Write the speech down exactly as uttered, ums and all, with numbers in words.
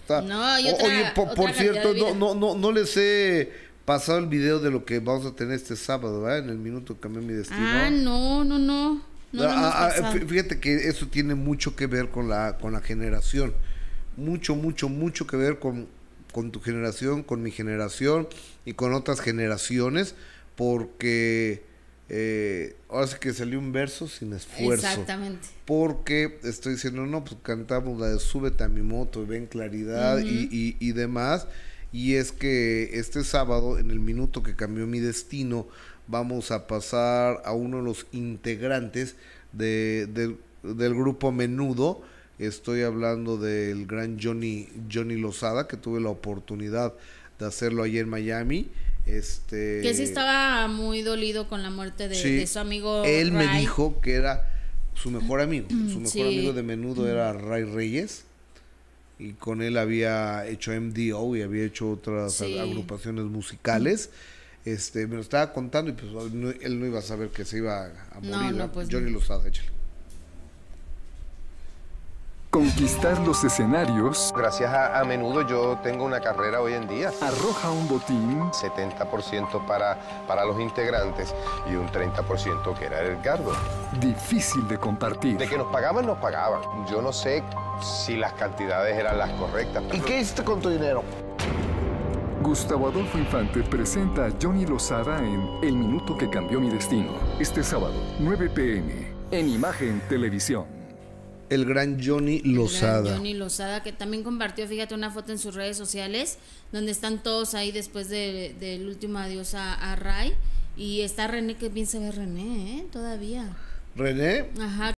está. No, y O- otra- Oye, po- otra por calidad cierto, de no, vida. no, no, no les he pasado el video de lo que vamos a tener este sábado, ¿verdad? En el minuto que cambié mi destino. Ah, no, no, no. No, lo hemos Ah, ah, pasado. fí- fíjate que eso tiene mucho que ver con la, con la generación. Mucho, mucho, mucho que ver con, con tu generación, con mi generación y con otras generaciones, porque eh, ahora sí que salió un verso sin esfuerzo. Exactamente. Porque estoy diciendo, no, pues cantamos la de Súbete a mi moto, ven claridad Ujú. y, y, y demás. Y es que este sábado, en el minuto que cambió mi destino, vamos a pasar a uno de los integrantes de, del, del grupo Menudo. Estoy hablando del gran Johnny, Johnny Lozada, que tuve la oportunidad de hacerlo allí en Miami. Este, Que sí estaba muy dolido con la muerte de, sí, de su amigo él me Ray. dijo que era su mejor amigo. Su mejor Sí. amigo de Menudo era Ray Reyes. Y con él había hecho M D O y había hecho otras Sí. agrupaciones musicales. Este, me lo estaba contando y pues no- él no iba a saber que se iba a morir. No, no, ¿verdad? pues Johnny no. Lozada, échale. Conquistar los escenarios Gracias a, a Menudo yo tengo una carrera hoy en día. arroja un botín setenta por ciento para, para los integrantes y un treinta por ciento que era Edgardo. difícil de compartir. De que nos pagaban, nos pagaban. Yo no sé si las cantidades eran las correctas. ¿Y qué hiciste con tu dinero? Gustavo Adolfo Infante presenta a Johnny Lozada en El Minuto que Cambió Mi Destino. Este sábado, nueve pe eme, en Imagen Televisión. El gran Johnny El gran Lozada. Johnny Lozada, que también compartió, fíjate, una foto en sus redes sociales, donde están todos ahí después de- del último adiós a, a Ray. Y está René, que bien se ve René, ¿eh? Todavía. René, Ajá.